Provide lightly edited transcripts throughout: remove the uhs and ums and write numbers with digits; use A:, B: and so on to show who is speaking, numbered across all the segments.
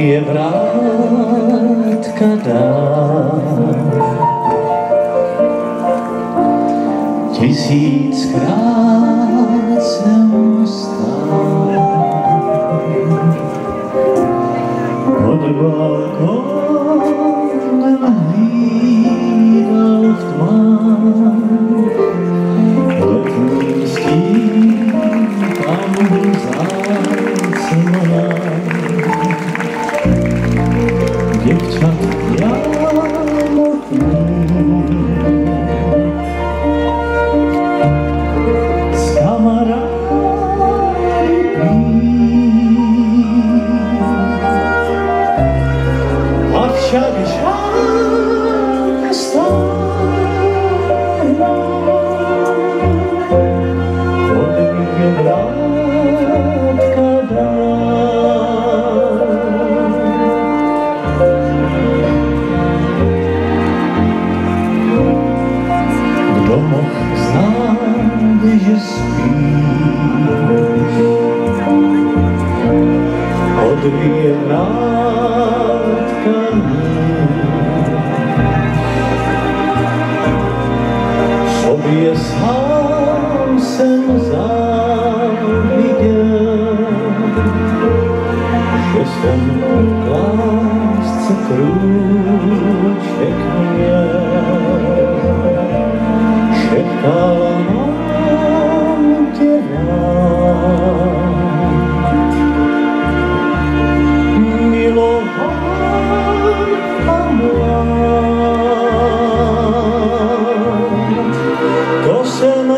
A: je vrátka dál. Tisíckrát jsem stál pod balkónem, hlídal v tmách letní stín, tam záclona děvčat jamotný. S kamarády a však žádná stáhla od mě vrátka dál. Kdo mohl znát, že spíš, o dvě vrátka sobě sám jsem záviděl, že jsem k lásce krůček měl. Šeptala mám tě rád, milován a mlád, to jsem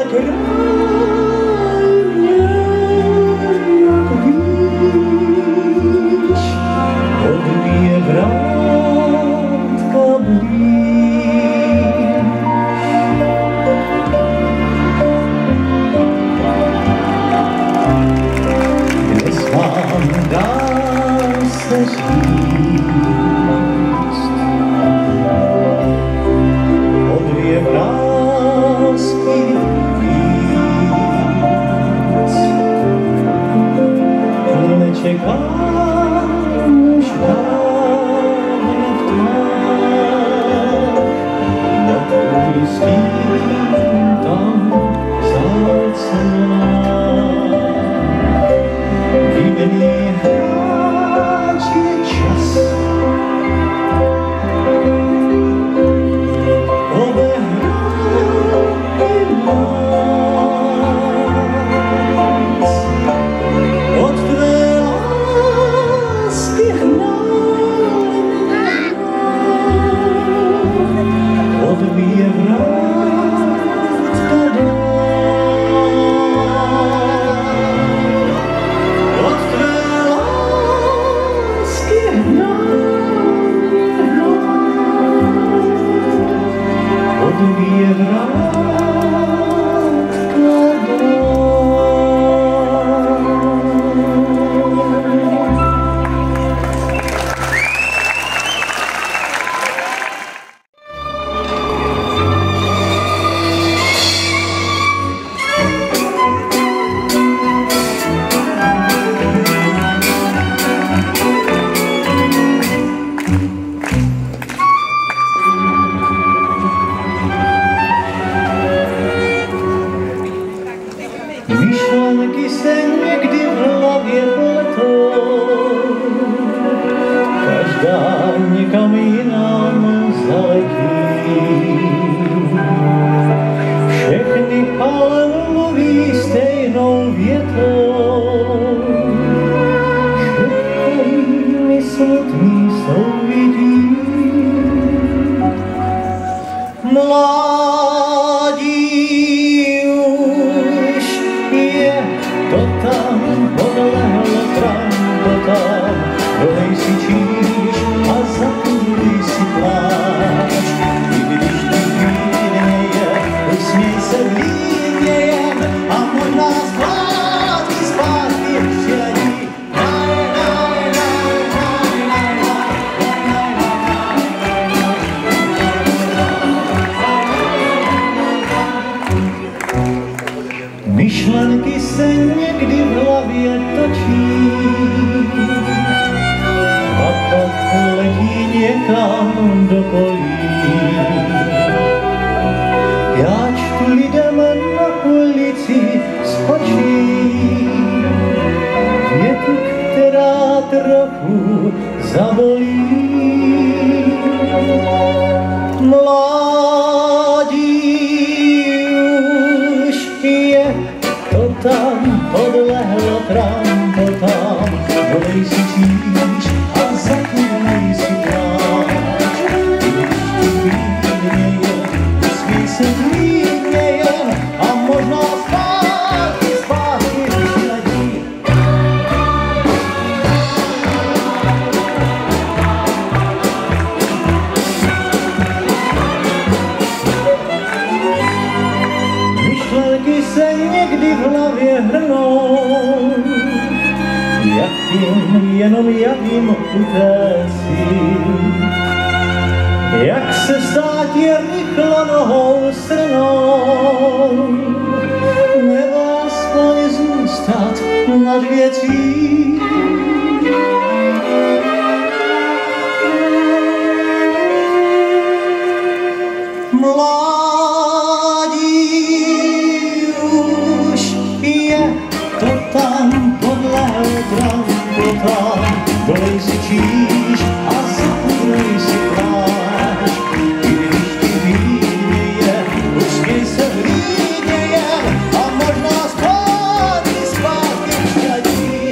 A: krajně, jak víš, o dvě vrátka blíž. Dnes vám dá se říct o dvě vrásky víc. Nečekám už dávno v tmách, na tvůj stín tam záclona. Výměný hráč je čas, odehrál i nás. Od tvé lásky hnal mě o dvě vrátka dál. Od tvé lásky hnal mě o dvě vrátka dál. Myšlenky se někdy v hlavě pletou, každá někam jinam zaletí. Všechny ale mluví stejnou větou, všechny smutný souvidí. Mládí už je to tam, podlehlo trampotam, dolej si číš a zapůj si pláč. I když ti výhněje, usměj se výhnějem a možná zpátky přiletí. trochu zabolí. Mládí už je, to tam podlehlo trampotám, volej si číš a zaklínej si pláč. Usmí se klidněje a možná zpátky přiletí. Myšlenky se někdy v hlavě hrnou, jenom jak jim utéci. Jak se stát je rychlo nohou stranou, nebo aspoň zůstat nad věcí. Mládí už je, to tam podlehlo trampotám, volej si číš a zaklínej si pláč. Když ti vyjde, usměj se vlídněje a možná zpátky přiletí.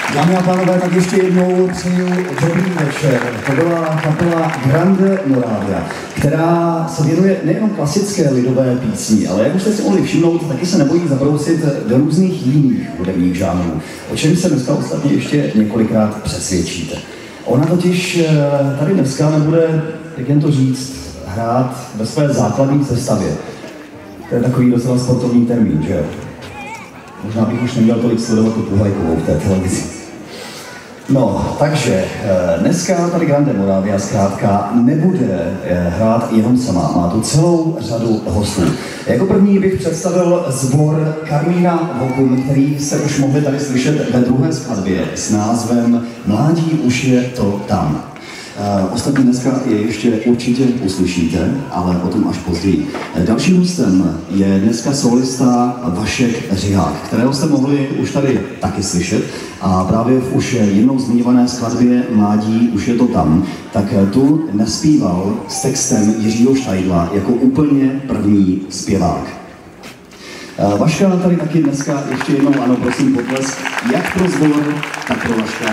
B: Dámy a pánové, tak ještě jednou přeju dobrý večer. To byla kapela Grande Moravia, která se věnuje nejenom klasické lidové písni, ale jak už jste si mohli všimnout, taky se nebojí zabrousit do různých jiných hudebních žánrů, o čem se dneska ostatně ještě několikrát přesvědčíte. Ona totiž tady dneska nebude, jak jen to říct, hrát ve své základní sestavě. To je takový docela sportovní termín, že jo? Možná bych už neměl tolik sledovat tu Puhajkovou v té televizi. No, takže dneska tady Grande Moravia zkrátka nebude hrát jenom sama, má tu celou řadu hostů. Jako první bych představil sbor Karmína Vokum, který jste už mohli tady slyšet ve druhé skladbě s názvem Mládí už je to tam. Ostatní dneska je ještě určitě uslyšíte, ale o tom až později. Dalším hostem je dneska solista Vašek Řihák, kterého jste mohli už tady taky slyšet. A právě v už jednou zmiňované skladbě Mládí už je to tam, tak tu naspíval s textem Jiřího Štajdla jako úplně první zpěvák. Vaška tady taky dneska ještě jednou, ano, prosím, potlesk, jak pro sbor, tak pro Vaška.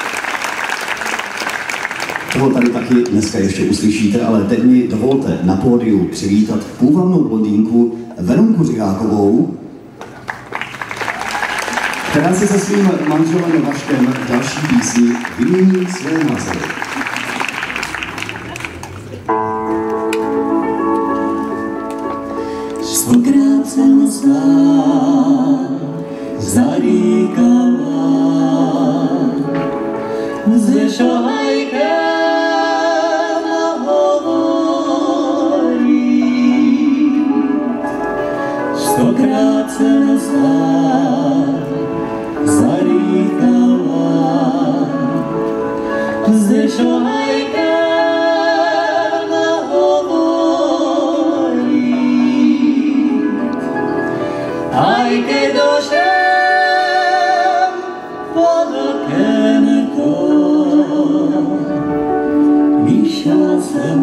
B: Toho tady taky dneska ještě uslyšíte, ale teď mi dovolte na pódiu přivítat půvabnou blondýnku Veronku Řihákovou, která si se svým manželem Vaškem další písni vymění své názory.
A: Stokrát jsem znám, zaríkala, ze šohajkem nahovorí. Stokrát jsem znám, zaríkala, ze šohajkem nahovorí. Aj keď došem pod okénko, vyšla jsem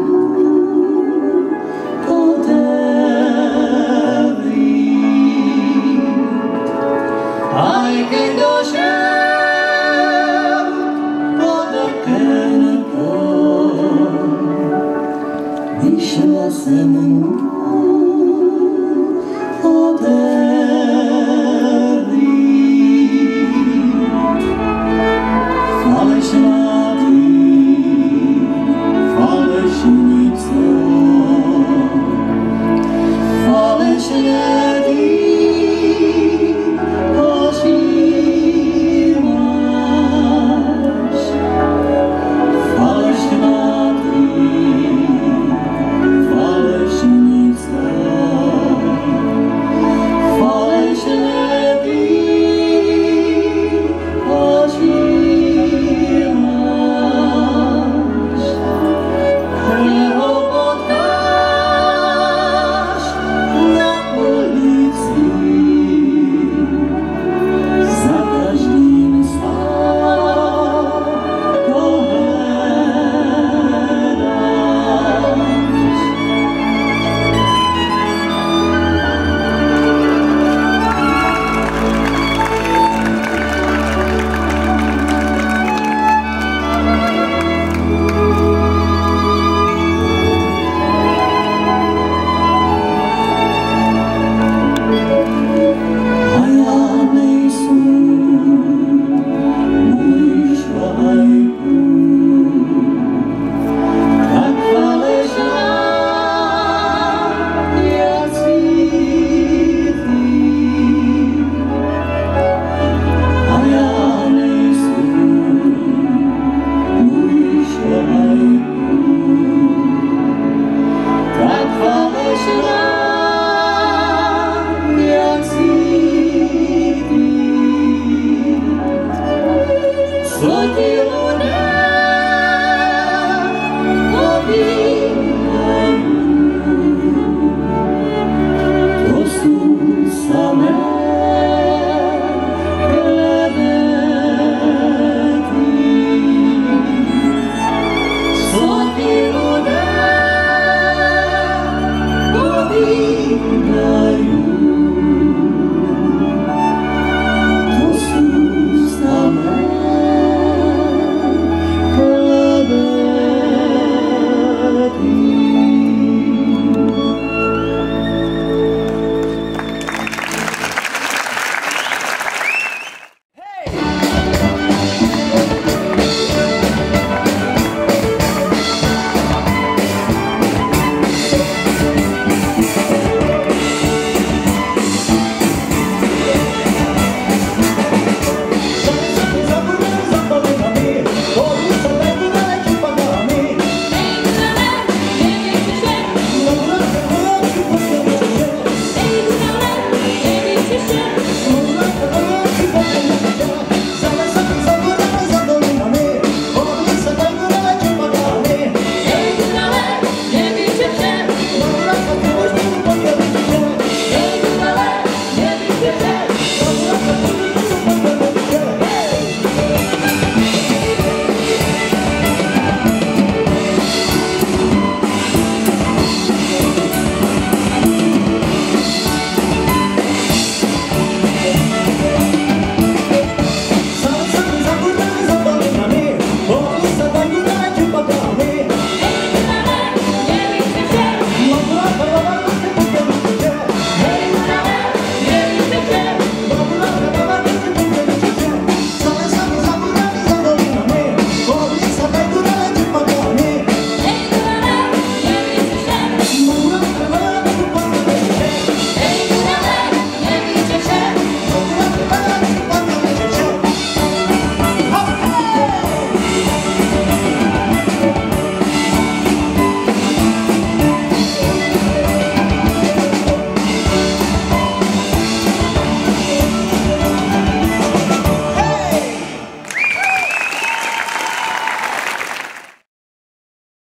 A: otevřít. Aj keď došem pod okénko, vyšla jsem